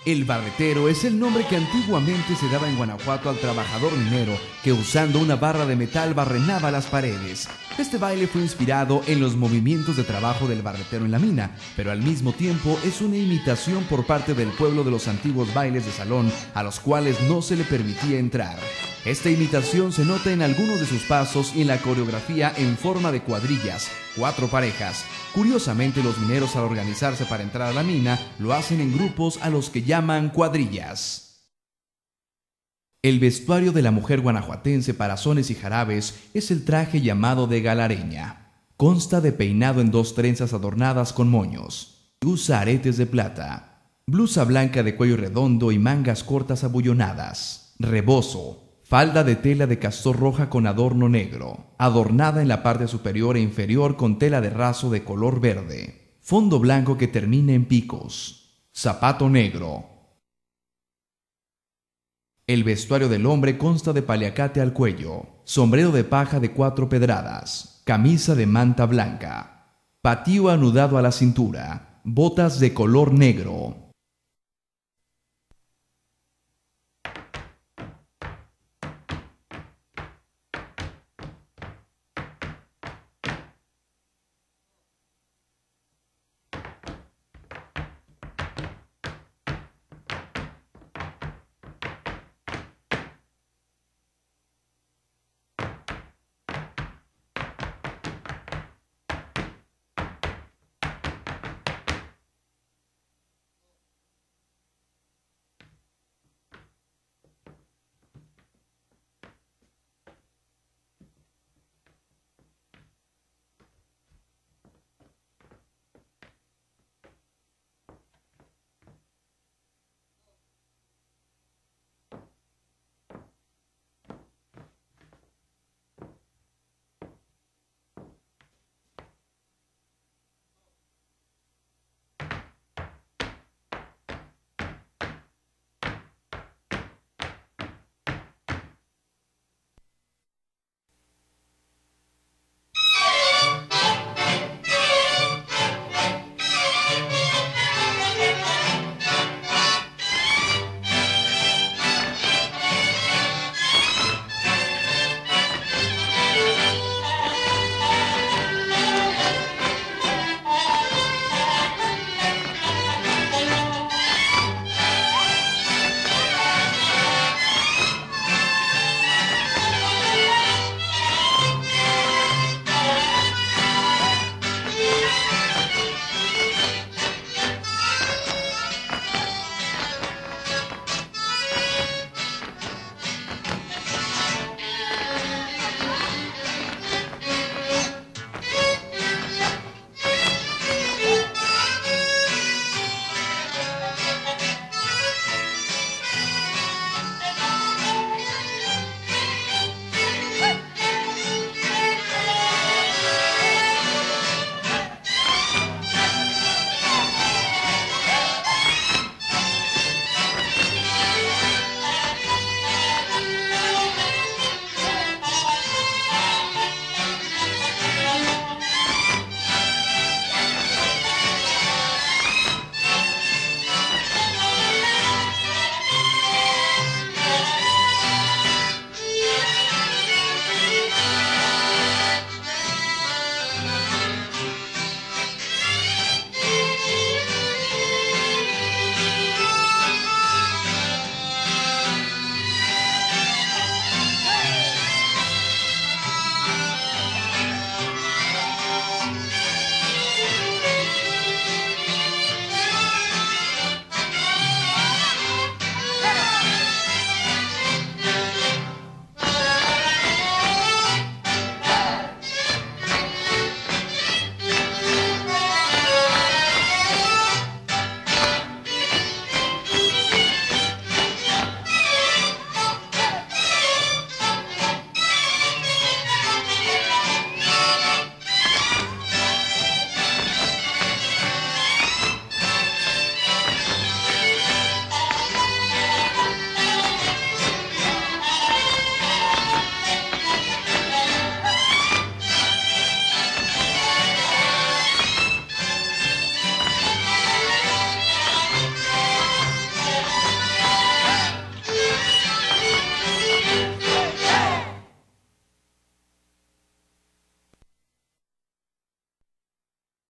El barretero es el nombre que antiguamente se daba en Guanajuato al trabajador minero que usando una barra de metal barrenaba las paredes. Este baile fue inspirado en los movimientos de trabajo del barretero en la mina, pero al mismo tiempo es una imitación por parte del pueblo de los antiguos bailes de salón a los cuales no se le permitía entrar. Esta imitación se nota en algunos de sus pasos y en la coreografía en forma de cuadrillas, 4 parejas. Curiosamente, los mineros al organizarse para entrar a la mina lo hacen en grupos a los que llaman cuadrillas. El vestuario de la mujer guanajuatense para sones y jarabes es el traje llamado de galareña. Consta de peinado en 2 trenzas adornadas con moños. Usa aretes de plata. Blusa blanca de cuello redondo y mangas cortas abullonadas. Rebozo. Falda de tela de castor roja con adorno negro, adornada en la parte superior e inferior con tela de raso de color verde. Fondo blanco que termina en picos. Zapato negro. El vestuario del hombre consta de paliacate al cuello, sombrero de paja de 4 pedradas, camisa de manta blanca, patío anudado a la cintura, botas de color negro.